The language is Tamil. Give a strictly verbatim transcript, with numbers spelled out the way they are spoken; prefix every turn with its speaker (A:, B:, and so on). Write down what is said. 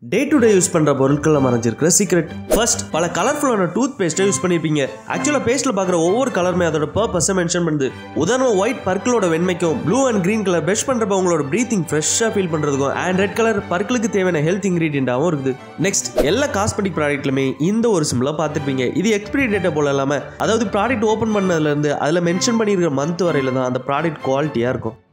A: டே டு டே யூஸ் பண்ற பொருட்கள்ல மறைஞ்சிருக்கிற சீக்ரெட். ஃபர்ஸ்ட், பல கலர்ஃபுல்லான டூத் பேஸ்ட்டை யூஸ் பண்ணிருப்பீங்க. ஆக்சுவலா பேஸ்ட்ல பாக்குற ஒவ்வொரு கலருமே அதோட பர்பஸை மென்ஷன் பண்ணுது. உதாரணமா ஒயிட் பர்க்கிளோட வெண்மைக்கும், blue and green colour brush பண்றப்ப உங்களோட பிரீத்திங் ஃப்ரெஷ்ஷா ஃபீல் பண்றதுக்கும், அண்ட் ரெட் கலர் பற்களுக்கு தேவையான ஹெல்த் இன்கிரீடியண்டாவும் இருக்குது. நெக்ஸ்ட், எல்லா காஸ்மெட்டிக் ப்ராடக்ட்லுமே இந்த ஒரு சிம்பிளா பார்த்துருப்பீங்க. இது எக்ஸ்பிரி டேட்டா போல இல்லாம, அதாவது ப்ராடக்ட் ஓப்பன் பண்ணதுல இருந்து அதுல மென்ஷன் பண்ணிருக்கிற மந்த் வரையில தான் அந்த ப்ராடக்ட் குவாலிட்டியா இருக்கும்.